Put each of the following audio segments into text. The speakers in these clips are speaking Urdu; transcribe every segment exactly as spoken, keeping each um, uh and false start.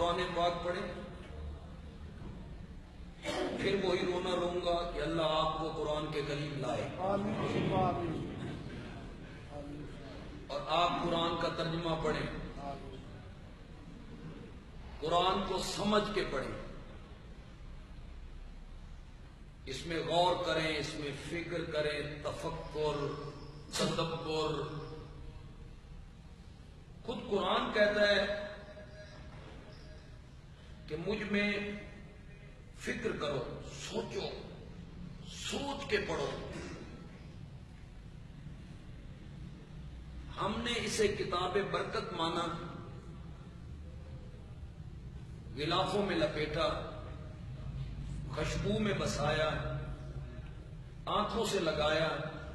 قرآن پاک پڑھیں، پھر وہی رونا روں گا کہ اللہ آپ کو قرآن کے قریب لائے، اور آپ قرآن کا ترجمہ پڑھیں، قرآن کو سمجھ کے پڑھیں، اس میں غور کریں، اس میں فکر کریں، تفکر، تدبر۔ خود قرآن کہتا ہے کہ مجھ میں فکر کرو، سوچو، سوچ کے پڑھو۔ ہم نے اسے کتاب برکت مانا، غلافوں میں لپیٹا، خوشبو میں بسایا، آنکھوں سے لگایا،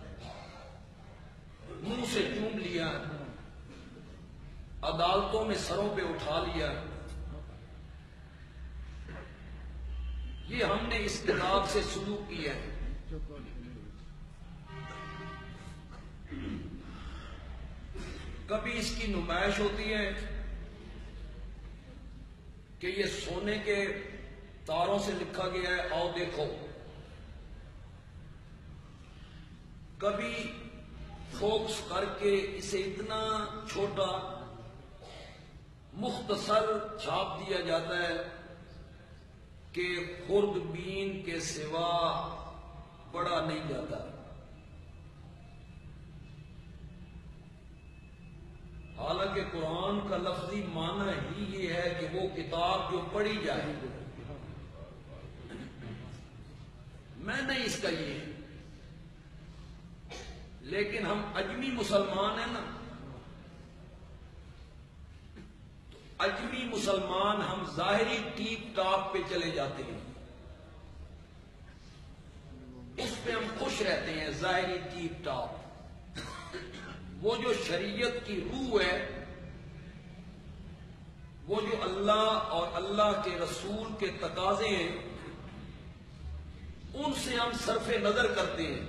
منہ سے چوم لیا، عدالتوں میں سروں پہ اٹھا لیا۔ یہ ہم نے اس کتاب سے سلوک کیا ہے۔ کبھی اس کی نمائش ہوتی ہے کہ یہ سونے کے تاروں سے لکھا گیا ہے، آؤ دیکھو۔ کبھی فوکس کر کے اسے اتنا چھوٹا مختصر چھاپ دیا جاتا ہے کہ خرد بین کے سوا پڑھا نہیں جاتا۔ حالانکہ قرآن کا لفظی معنی ہی یہ ہے کہ وہ کتاب جو پڑھی جائے۔ میں نہیں اس کا یہ، لیکن ہم اجمی مسلمان ہیں نا، تو اجمی مسلمان ہم ظاہری ٹیپ ٹاپ پہ چلے جاتے ہیں، اس پہ ہم خوش رہتے ہیں، ظاہری ٹیپ ٹاپ۔ وہ جو شریعت کی روح ہے، وہ جو اللہ اور اللہ کے رسول کے تقاضے ہیں، ان سے ہم صرف نظر کرتے ہیں،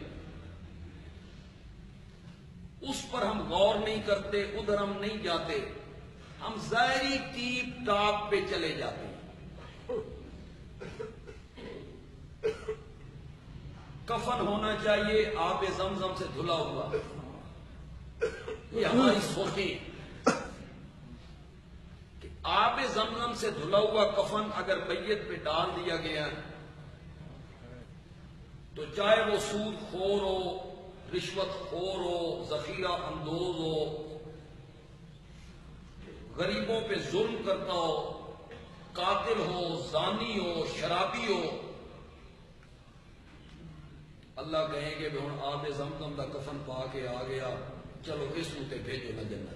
اس پر ہم غور نہیں کرتے، ادھر ہم نہیں جاتے، ہم ظاہری ٹیپ ٹاپ پہ چلے جاتے ہیں۔ کفن ہونا چاہیے آب زمزم سے دھلا ہوا، یہ ہماری سوچیں کہ آب زمزم سے دھلا ہوا کفن اگر میت پہ ڈال دیا گیا تو چاہے وہ سود خور ہو، رشوت خور ہو، ذخیرہ اندوز ہو، غریبوں پہ ظلم کرتا ہو، قاتل ہو، زانی ہو، شرابی ہو، اللہ کہیں گے بھی ہن آب زمزم دا کفن پا کے آ گیا، چلو اس تے بھیجو نہ جنت۔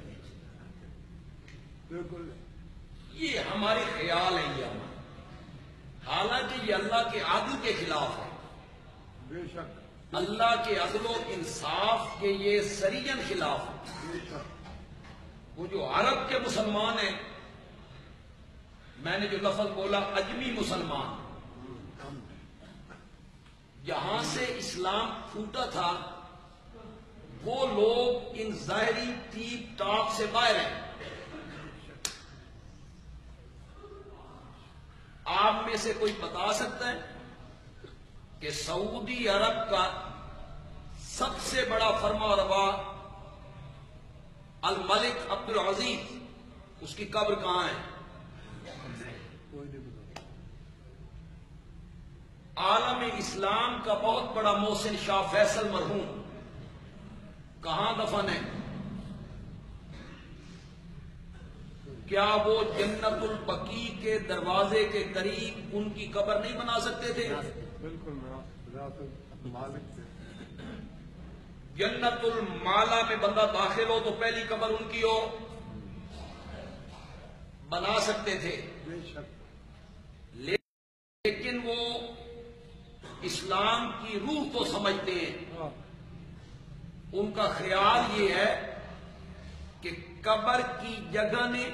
بالکل یہ ہمارے خیال ہیں، یہ ہمارے، حالانکہ یہ اللہ کے عدل کے خلاف ہے، بے شک اللہ کے عدل و انصاف کے یہ سرین خلاف ہے۔ وہ جو عرب کے مسلمان ہیں، میں نے جو لفظ بولا اجمی مسلمان، جہاں سے اسلام پھوٹا تھا، وہ لوگ ان ظاہری ٹیپ ٹاپ سے باہر ہیں۔ آپ میں سے کوئی بتا سکتا ہے کہ سعودی عرب کا سب سے بڑا فرما روا الملک عبد العزیز، اس کی قبر کہاں ہے؟ عالم اسلام کا بہت بڑا محسن شاہ فیصل مرحوم کہاں دفن ہے؟ کیا وہ جنت البقیع کے دروازے کے قریب ان کی قبر نہیں بنا سکتے تھے؟ بالکل، جنت المالا میں بندہ داخل ہو تو پہلی قبر ان کی ہو، بنا سکتے تھے، لیکن وہ اسلام کی روح کو سمجھتے ہیں۔ ان کا خیال یہ ہے کہ قبر کی جگہ نے،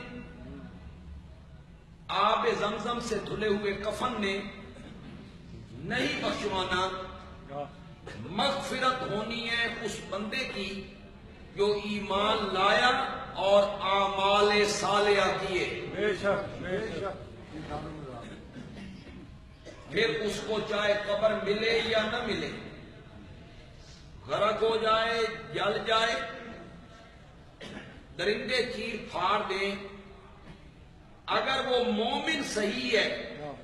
آب زمزم سے دھلے ہوئے کفن نے نہیں بخشوانا، مغفرت ہونی ہے اس بندے کی جو ایمان لایا اور اعمال صالحہ کیے، بے شک بے شک پھر اس کو چاہے قبر ملے یا نہ ملے، غرق ہو جائے، جل جائے، درندے چیر پھاڑ دیں، اگر وہ مومن صحیح ہے،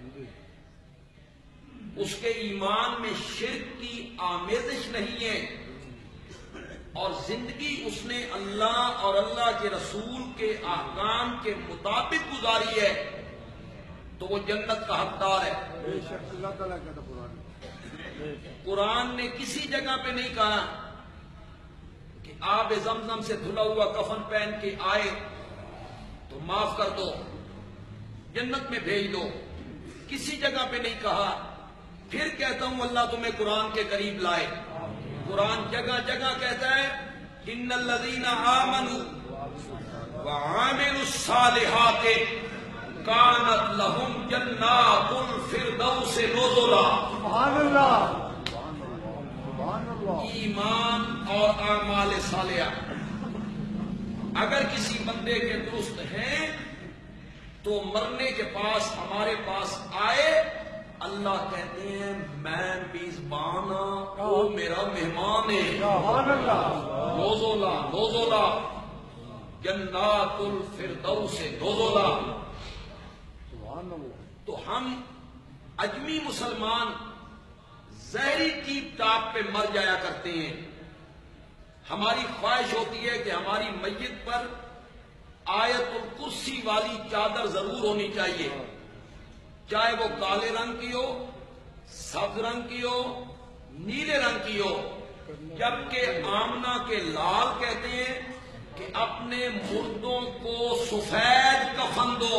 اس کے ایمان میں شرک کی آمیزش نہیں ہے، اور زندگی اس نے اللہ اور اللہ کے رسول کے احکام کے مطابق گزاری ہے، تو وہ جنت کا حقدار ہے۔ بے شک اللہ تعالیٰ کا تو قرآن قرآن نے کسی جگہ پہ نہیں کہا کہ آب زمزم سے دھلا ہوا کفن پہن کے آئے تو معاف کر دو، جنت میں بھیج دو، کسی جگہ پہ نہیں کہا۔ پھر کہتا ہوں اللہ تمہیں قرآن کے قریب لائے۔ قرآن جگہ جگہ کہتا ہے ان الذین آمنوا وعملوا الصالحات کانت لہم جنات الفردوس نزلا۔ سبحان اللہ سبحان اللہ۔ ایمان اور اعمال صالحہ اگر کسی بندے کے درست ہیں تو مرنے کے پاس ہمارے پاس آئے، اللہ کہتے ہیں میں میزبان ہوں، وہ میرا مہمان ہے۔ سبحان اللہ نوزولا نوزولا جنات الفردوس نوزولا۔ سبحان اللہ۔ تو ہم اجمی مسلمان زہری ٹیپ ٹاپ پہ مر جایا کرتے ہیں۔ ہماری خواہش ہوتی ہے کہ ہماری میت پر آیت الکرسی والی چادر ضرور ہونی چاہیے، چاہے وہ کالے رنگ کی ہو، سبز رنگ کی ہو، نیلے رنگ کی ہو، جبکہ آمنہ کے لال کہتے ہیں کہ اپنے مردوں کو سفید کفن دو۔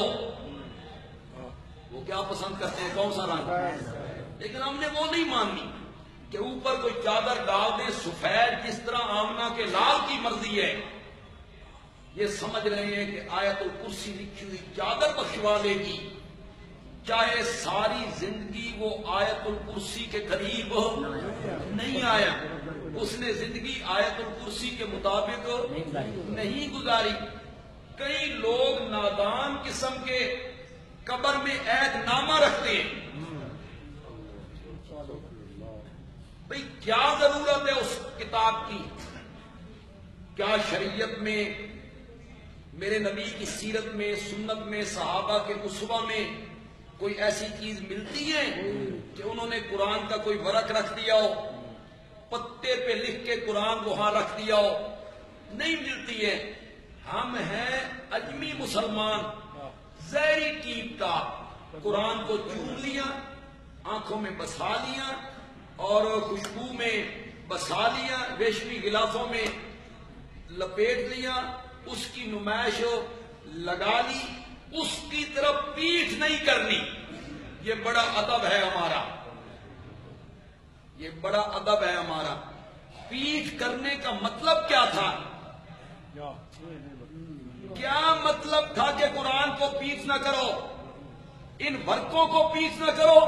وہ کیا پسند کرتے ہیں، کون سا رنگ؟ لیکن ہم نے وہ نہیں ماننی کہ اوپر کوئی چادر ڈال دیں سفید، جس طرح آمنہ کے لال کی مرضی ہے۔ یہ سمجھ رہے ہیں کہ آیت الکرسی لکھی ہوئی چادر بخشوا لے گی، چاہے ساری زندگی وہ آیت الکرسی کے قریب نہیں آیا، اس نے زندگی آیت الکرسی کے مطابق نہیں گزاری۔ کئی لوگ نادان قسم کے قبر میں عہد نامہ رکھتے ہیں۔ بھئی کیا ضرورت ہے اس کتاب کی؟ کیا شریعت میں، میرے نبی کی سیرت میں، سنت میں، صحابہ کے اسوہ میں کوئی ایسی چیز ملتی ہے کہ انہوں نے قرآن کا کوئی ورق رکھ دیا ہو، پتے پہ لکھ کے قرآن وہاں رکھ دیا ہو؟ نہیں ملتی ہے۔ ہم ہیں اجمی مسلمان، زہری ٹیپ ٹاپ، قرآن کو چوم لیا، آنکھوں میں بسا لیا اور خوشبو میں بسا لیا، ریشمی غلافوں میں لپیٹ لیا، اس کی نمائش لگا لی، اس کی طرف پیٹھ نہیں کرنی۔ یہ بڑا ادب ہے ہمارا، یہ بڑا ادب ہے ہمارا۔ پیٹھ کرنے کا مطلب کیا تھا؟ کیا مطلب تھا کہ قرآن کو پیٹھ نہ کرو، ان ورقوں کو پیٹھ نہ کرو؟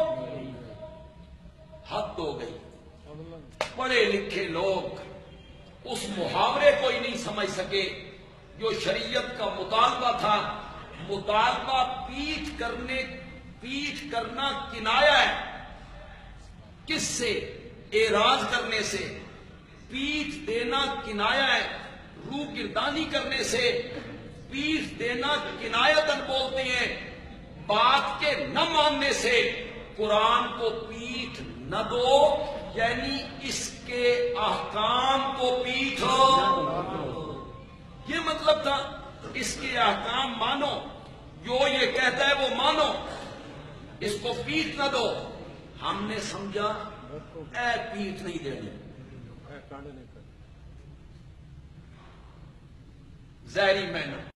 حد ہو گئی۔ پڑھے لکھے لوگ اس محاورے کو ہی نہیں سمجھ سکے جو شریعت کا مطالبہ تھا۔ مطالبہ پیٹھ کرنے پیٹھ کرنا کنایا ہے، کس سے؟ اعراض کرنے سے۔ پیٹھ دینا کنایا ہے، روح گردانی کرنے سے۔ پیٹھ دینا کنایتاً بولتے ہیں بات کے نہ ماننے سے۔ قرآن کو پیٹھ نہ دو یعنی اس کے احکام کو پیٹھو، یہ مطلب تھا۔ اس کے احکام مانو، جو یہ کہتا ہے وہ مانو، اس کو پیٹھ نہ دو۔ ہم نے سمجھا اے پیٹھ نہیں دینی، زہری مینو۔